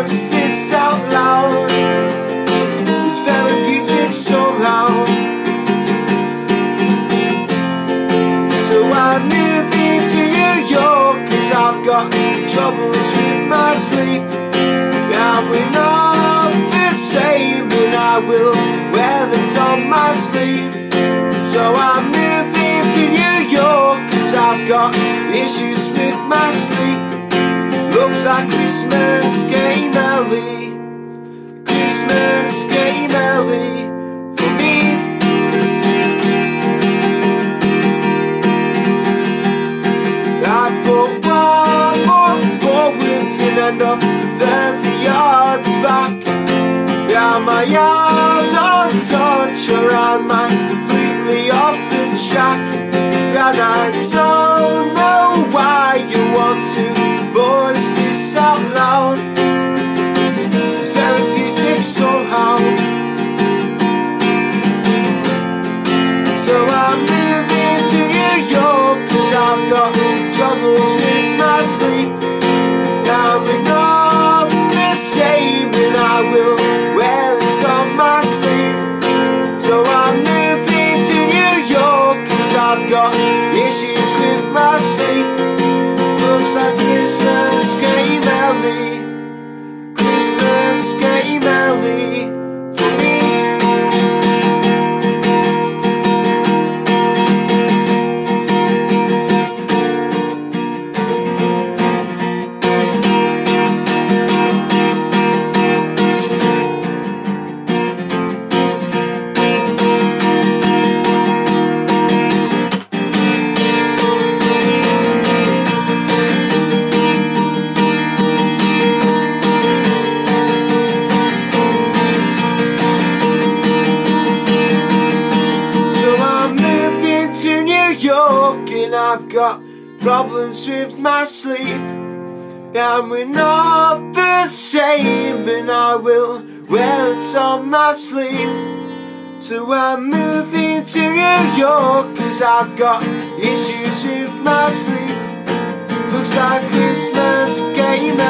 voice this out loud. It's therapeutic somehow. So I'm moving to New York, 'cause I've got troubles with my sleep. Yeah, we're not the same, and I will wear that on my sleeve. So I'm moving to New York, 'cause I've got issues with my sleep. Looks like Christmas came early, Christmas came early for me. I put 1 foot forwards and end up 30 yards back. Yeah, my yards on touch, or am I completely off the track? And I don't know why you want to voice this out loud. It's therapeutic somehow. So I'm moving to New York, 'cause I've got troubles with my sleep. Now we're not the same, and I will wear it on my sleeve. So I'm moving to New York, 'cause I've got issues with my sleep. Looks like Christmas came early, Christmas came early for me. And I've got problems with my sleep. And we're not the same, and I will wear it on my sleeve. So I'm moving to New York, 'cause I've got issues with my sleep. Looks like Christmas came